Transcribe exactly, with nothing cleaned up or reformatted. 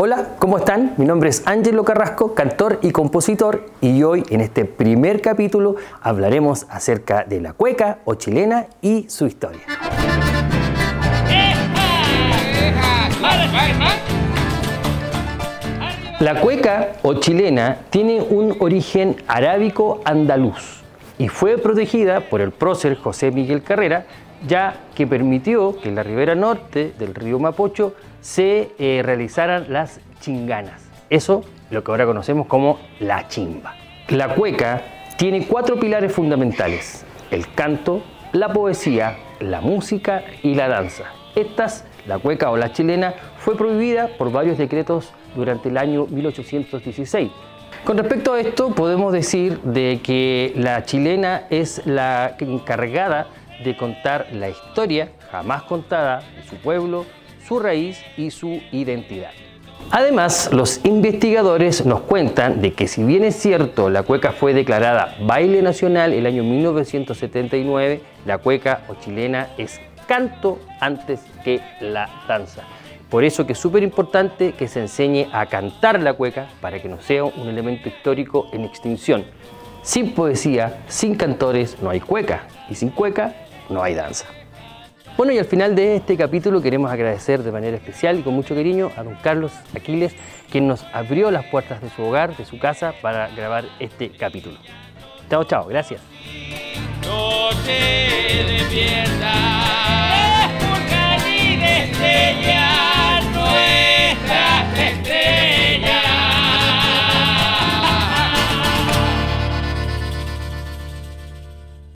Hola, ¿cómo están? Mi nombre es Ángelo Carrasco, cantor y compositor, y hoy en este primer capítulo hablaremos acerca de la cueca o chilena y su historia. La cueca o chilena tiene un origen arábico andaluz y fue protegida por el prócer José Miguel Carrera, ya que permitió que en la ribera norte del río Mapocho se eh, realizaran las chinganas. Eso, lo que ahora conocemos como la chimba. La cueca tiene cuatro pilares fundamentales: el canto, la poesía, la música y la danza. Estas, la cueca o la chilena, fue prohibida por varios decretos durante el año mil ochocientos dieciséis. Con respecto a esto, podemos decir de que la chilena es la encargada de contar la historia jamás contada de su pueblo, su raíz y su identidad. Además, los investigadores nos cuentan de que, si bien es cierto, la cueca fue declarada baile nacional el año mil novecientos setenta y nueve, la cueca o chilena es canto antes que la danza. Por eso que es súper importante que se enseñe a cantar la cueca para que no sea un elemento histórico en extinción. Sin poesía, sin cantores, no hay cueca, y sin cueca no hay danza. Bueno, y al final de este capítulo queremos agradecer de manera especial y con mucho cariño a don Carlos Aquiles, quien nos abrió las puertas de su hogar, de su casa, para grabar este capítulo. Chao, chao, gracias.